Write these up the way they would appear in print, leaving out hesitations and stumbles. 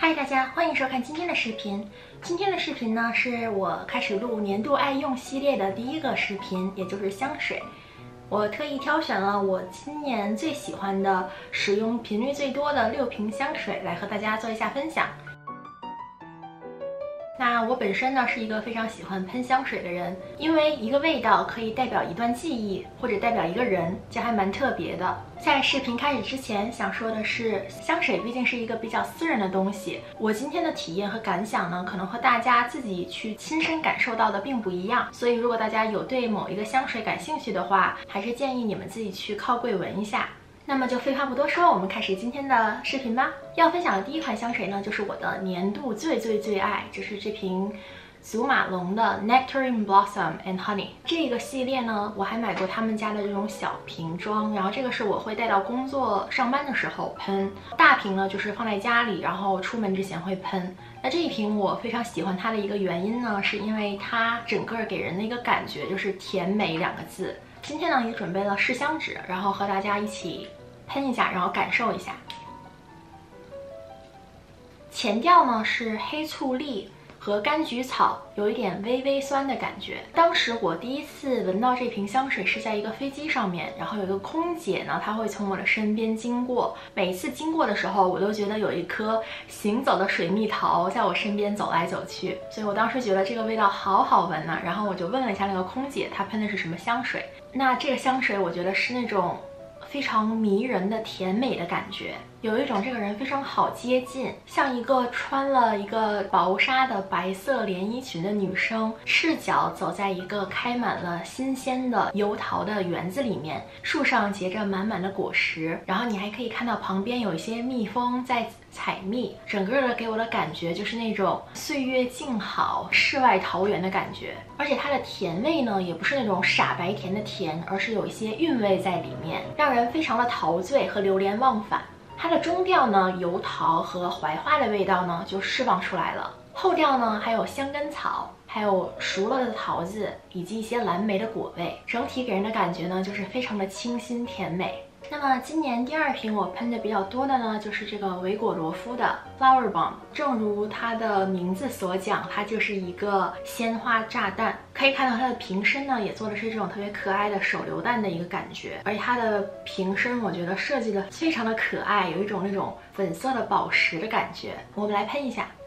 嗨，大家欢迎收看今天的视频。今天的视频呢，是我开始录年度爱用系列的第一个视频，也就是香水。我特意挑选了我今年最喜欢的、使用频率最多的6瓶香水来和大家做一下分享。那我本身呢是一个非常喜欢喷香水的人，因为一个味道可以代表一段记忆，或者代表一个人，这还蛮特别的。在视频开始之前，想说的是，香水毕竟是一个比较私人的东西，我今天的体验和感想呢，可能和大家自己去亲身感受到的并不一样。所以如果大家有对某一个香水感兴趣的话，还是建议你们自己去靠柜闻一下。那么就废话不多说，我们开始今天的视频吧。要分享的第一款香水呢，就是我的年度最爱，就是这瓶祖马龙的 Nectarine Blossom and Honey。这个系列呢，我还买过他们家的这种小瓶装，然后这个是我会带到工作上班的时候喷，大瓶呢就是放在家里，然后出门之前会喷。那这一瓶我非常喜欢它的一个原因呢，是因为它整个给人的一个感觉就是甜美2个字。今天呢也准备了试香纸，然后和大家一起喷一下，然后感受一下。前调呢是黑醋栗和柑橘草，有一点微微酸的感觉。当时我第一次闻到这瓶香水是在一个飞机上面，然后有一个空姐呢，她会从我的身边经过。每次经过的时候，我都觉得有一颗行走的水蜜桃在我身边走来走去，所以我当时觉得这个味道好好闻啊。然后我就问了一下那个空姐，她喷的是什么香水？那这个香水我觉得是那种非常迷人的甜美的感觉，有一种这个人非常好接近，像一个穿了一个薄纱的白色连衣裙的女生，赤脚走在一个开满了新鲜的油桃的园子里面，树上结着满满的果实，然后你还可以看到旁边有一些蜜蜂在采蜜，整个的给我的感觉就是那种岁月静好、世外桃源的感觉。而且它的甜味呢，也不是那种傻白甜的甜，而是有一些韵味在里面，让人非常的陶醉和流连忘返。它的中调呢，油桃和槐花的味道呢就释放出来了，后调呢还有香根草，还有熟了的桃子，以及一些蓝莓的果味，整体给人的感觉呢就是非常的清新甜美。那么今年第2瓶我喷的比较多的呢，就是这个维果罗夫的 Flower Bomb。正如它的名字所讲，它就是一个鲜花炸弹。可以看到它的瓶身呢，也做的是这种特别可爱的手榴弹的一个感觉，而且它的瓶身我觉得设计的非常的可爱，有一种那种粉色的宝石的感觉。我们来喷一下。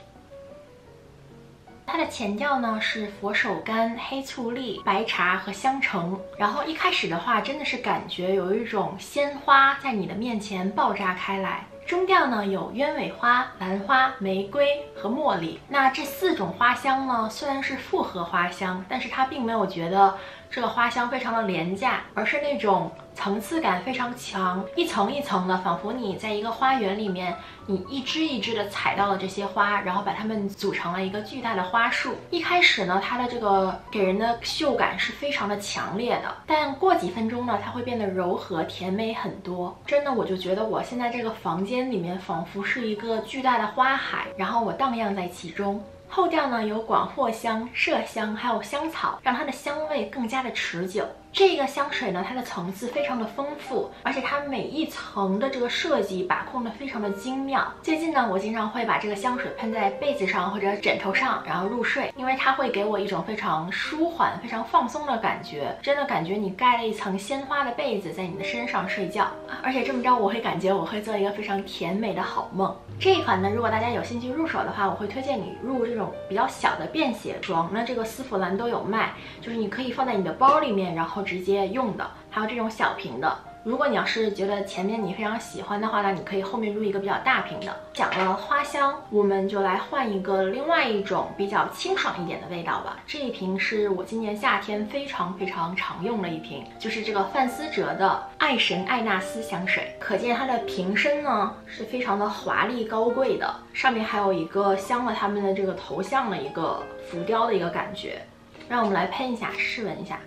它的前调呢是佛手柑、黑醋栗、白茶和香橙，然后一开始的话真的是感觉有一种鲜花在你的面前爆炸开来。中调呢有鸢尾花、兰花、玫瑰和茉莉。那这4种花香呢，虽然是复合花香，但是它并没有觉得这个花香非常的廉价，而是那种层次感非常强，一层一层的，仿佛你在一个花园里面，你一支一支的采到了这些花，然后把它们组成了一个巨大的花束。一开始呢，它的这个给人的嗅感是非常的强烈的，但过几分钟呢，它会变得柔和甜美很多。真的，我就觉得我现在这个房间里面仿佛是一个巨大的花海，然后我荡漾在其中。后调呢有广藿香、麝香还有香草，让它的香味更加的持久。这个香水呢，它的层次非常的丰富，而且它每一层的这个设计把控的非常的精妙。最近呢，我经常会把这个香水喷在被子上或者枕头上，然后入睡，因为它会给我一种非常舒缓、非常放松的感觉，真的感觉你盖了一层鲜花的被子在你的身上睡觉，而且这么着我会感觉我会做一个非常甜美的好梦。这一款呢，如果大家有兴趣入手的话，我会推荐你入这种比较小的便携装，那这个丝芙兰都有卖，就是你可以放在你的包里面，然后直接用的，还有这种小瓶的。如果你要是觉得前面你非常喜欢的话呢，你可以后面入一个比较大瓶的。讲了花香，我们就来换一个另外一种比较清爽一点的味道吧。这一瓶是我今年夏天非常常用的一瓶，就是这个范思哲的爱神艾纳斯香水。可见它的瓶身呢是非常的华丽高贵的，上面还有一个镶了他们的这个头像的一个浮雕的一个感觉。让我们来喷一下，试闻一下。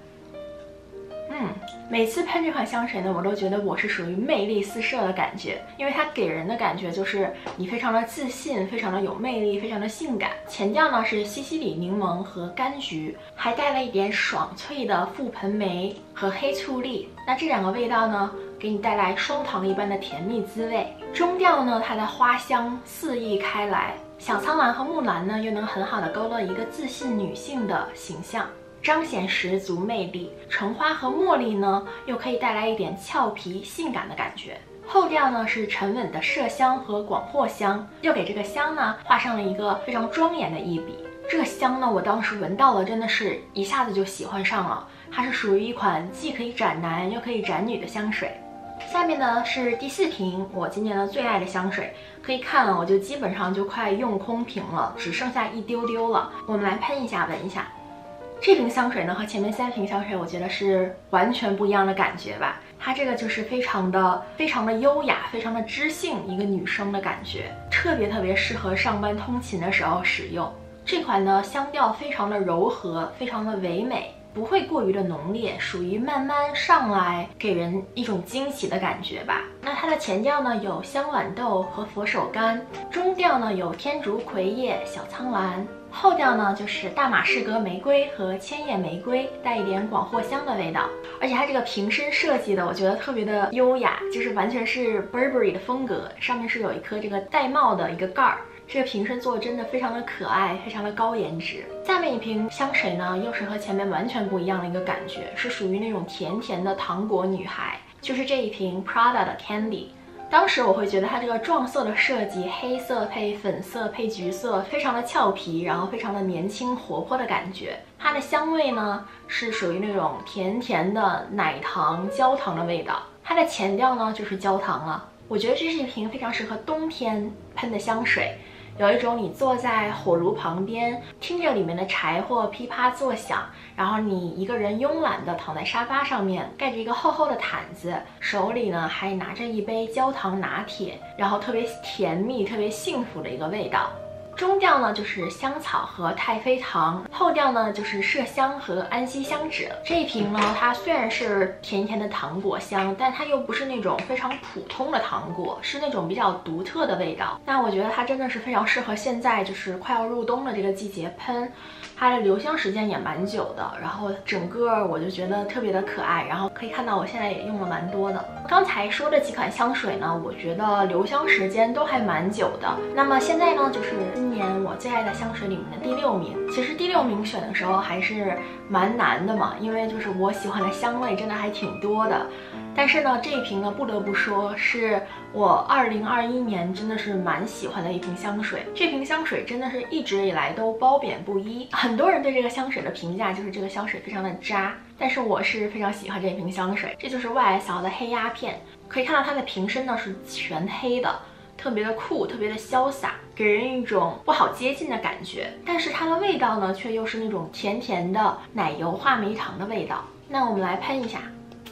每次喷这款香水呢，我都觉得我是属于魅力四射的感觉，因为它给人的感觉就是你非常的自信，非常的有魅力，非常的性感。前调呢是西西里柠檬和柑橘，还带了一点爽脆的覆盆莓和黑醋栗。那这2个味道呢， 给你带来双糖一般的甜蜜滋味。中调呢，它的花香四溢开来，小苍兰和木兰呢，又能很好的勾勒一个自信女性的形象，彰显十足魅力。橙花和茉莉呢，又可以带来一点俏皮性感的感觉。后调呢是沉稳的麝香和广藿香，又给这个香呢画上了一个非常庄严的一笔。这个香呢，我当时闻到了，真的是一下子就喜欢上了。它是属于一款既可以斩男又可以斩女的香水。下面呢是第4瓶我今年的最爱的香水，可以看了，我就基本上就快用空瓶了，只剩下一丢丢了。我们来喷一下，闻一下。这瓶香水呢和前面3瓶香水，我觉得是完全不一样的感觉吧。它这个就是非常的优雅，非常的知性，一个女生的感觉，特别适合上班通勤的时候使用。这款呢香调非常的柔和，非常的唯美，不会过于的浓烈，属于慢慢上来，给人一种惊喜的感觉吧。那它的前调呢有香豌豆和佛手柑，中调呢有天竺葵叶、小苍兰，后调呢就是大马士革玫瑰和千叶玫瑰，带一点广藿香的味道。而且它这个瓶身设计的，我觉得特别的优雅，就是完全是 Burberry 的风格，上面是有一颗这个玳瑁的一个盖儿。这个瓶身做的真的非常的可爱，非常的高颜值。下面一瓶香水呢，又是和前面完全不一样的一个感觉，是属于那种甜甜的糖果女孩，就是这一瓶 Prada 的 Candy。当时我会觉得它这个撞色的设计，黑色配粉色配橘色，非常的俏皮，然后非常的年轻活泼的感觉。它的香味呢，是属于那种甜甜的奶糖、焦糖的味道。它的前调呢，就是焦糖了。我觉得这是一瓶非常适合冬天喷的香水。有一种你坐在火炉旁边，听着里面的柴火噼啪作响，然后你一个人慵懒的躺在沙发上面，盖着一个厚厚的毯子，手里呢还拿着一杯焦糖拿铁，然后特别甜蜜、特别幸福的一个味道。中调呢就是香草和太妃糖，后调呢就是麝香和安息香脂。这一瓶呢，它虽然是甜甜的糖果香，但它又不是那种非常普通的糖果，是那种比较独特的味道。那我觉得它真的是非常适合现在就是快要入冬的这个季节喷。它的留香时间也蛮久的，然后整个我就觉得特别的可爱，然后可以看到我现在也用了蛮多的。刚才说的几款香水呢，我觉得留香时间都还蛮久的。那么现在呢，就是今年我最爱的香水里面的第6名。其实第6名选的时候还是蛮难的嘛，因为就是我喜欢的香味真的还挺多的。但是呢，这一瓶呢，不得不说是我2021年真的是蛮喜欢的一瓶香水。这瓶香水真的是一直以来都褒贬不一，很多人对这个香水的评价就是这个香水非常的渣，但是我是非常喜欢这瓶香水。这就是 YSL 的黑鸦片，可以看到它的瓶身呢是全黑的，特别的酷，特别的潇洒，给人一种不好接近的感觉。但是它的味道呢，却又是那种甜甜的奶油话梅糖的味道。那我们来喷一下。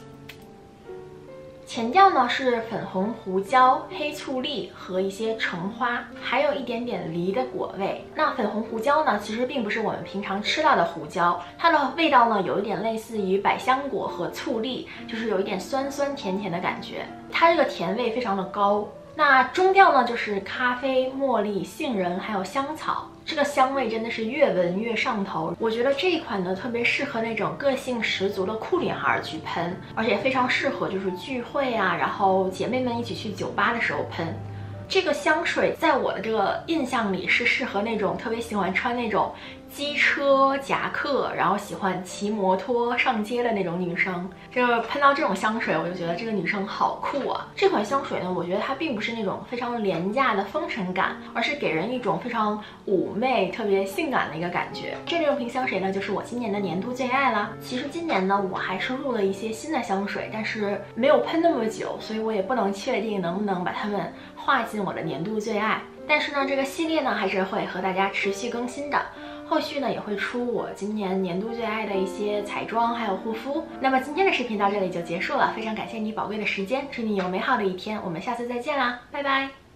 前调呢是粉红胡椒、黑醋栗和一些橙花，还有一点点梨的果味。那粉红胡椒呢，其实并不是我们平常吃到的胡椒，它的味道呢有一点类似于百香果和醋栗，就是有一点酸酸甜甜的感觉。它这个甜味非常的高。那中调呢就是咖啡、茉莉、杏仁还有香草。这个香味真的是越闻越上头，我觉得这一款呢特别适合那种个性十足的酷女孩去喷，而且非常适合就是聚会啊，然后姐妹们一起去酒吧的时候喷。这个香水在我的这个印象里是适合那种特别喜欢穿那种机车夹克，然后喜欢骑摩托上街的那种女生。这个喷到这种香水，我就觉得这个女生好酷啊！这款香水呢，我觉得它并不是那种非常廉价的风尘感，而是给人一种非常妩媚、特别性感的一个感觉。这6瓶香水呢，就是我今年的年度最爱啦。其实今年呢，我还是入了一些新的香水，但是没有喷那么久，所以我也不能确定能不能把它们划进我的年度最爱。但是呢，这个系列呢，还是会和大家持续更新的。后续呢也会出我今年年度最爱的一些彩妆还有护肤。那么今天的视频到这里就结束了，非常感谢你宝贵的时间，祝你有美好的一天，我们下次再见啦，拜拜。